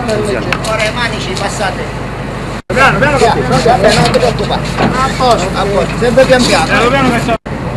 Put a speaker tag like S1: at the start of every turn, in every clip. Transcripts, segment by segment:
S1: Ora i manici passate.
S2: Piano, piano,
S1: non ti preoccupare. A posto, sempre pian piano.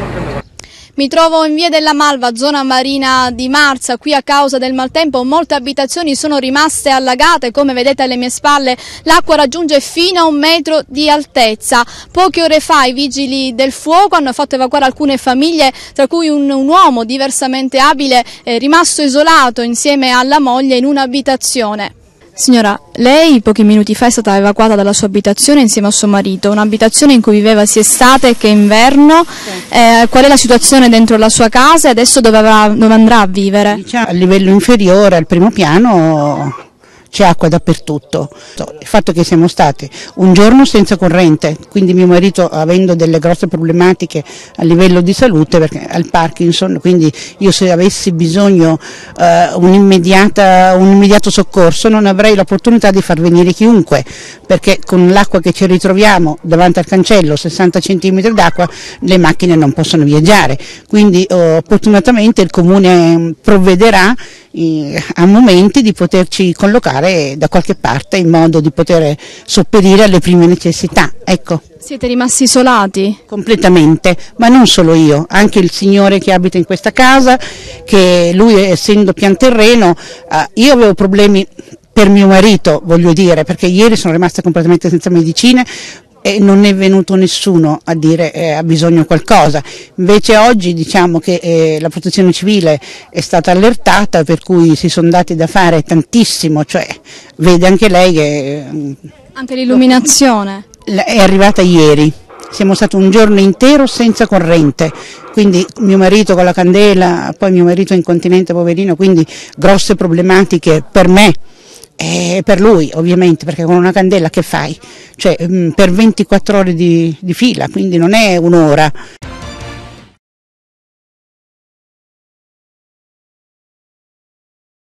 S3: Mi trovo in via della Malva, zona marina di Marsa. Qui a causa del maltempo molte abitazioni sono rimaste allagate. Come vedete alle mie spalle l'acqua raggiunge fino a 1 metro di altezza. Poche ore fa i vigili del fuoco hanno fatto evacuare alcune famiglie, tra cui un uomo diversamente abile rimasto isolato insieme alla moglie in un'abitazione. Signora, lei pochi minuti fa è stata evacuata dalla sua abitazione insieme a suo marito, un'abitazione in cui viveva sia estate che inverno. Qual è la situazione dentro la sua casa e adesso dove andrà a vivere?
S4: Diciamo, a livello inferiore, al primo piano, c'è acqua dappertutto. Il fatto che siamo stati un giorno senza corrente, quindi mio marito avendo delle grosse problematiche a livello di salute perché ha il Parkinson, quindi io se avessi bisogno un immediato soccorso non avrei l'opportunità di far venire chiunque, perché con l'acqua che ci ritroviamo davanti al cancello, 60 cm d'acqua, le macchine non possono viaggiare, quindi opportunamente il comune provvederà a momenti di poterci collocare da qualche parte in modo di poter sopperire alle prime necessità. Ecco.
S3: Siete rimasti isolati?
S4: Completamente, ma non solo io, anche il signore che abita in questa casa, che lui essendo pianterreno, io avevo problemi per mio marito, voglio dire, perché ieri sono rimasta completamente senza medicine, e non è venuto nessuno a dire ha bisogno di qualcosa. Invece oggi diciamo che la protezione civile è stata allertata, per cui si sono dati da fare tantissimo, cioè vede anche lei che
S3: anche l'illuminazione
S4: è arrivata ieri. Siamo stati un giorno intero senza corrente, quindi mio marito con la candela, poi mio marito è incontinente poverino, quindi grosse problematiche per me. E per lui ovviamente, perché con una candela che fai? Cioè per 24 ore di fila, quindi non è un'ora.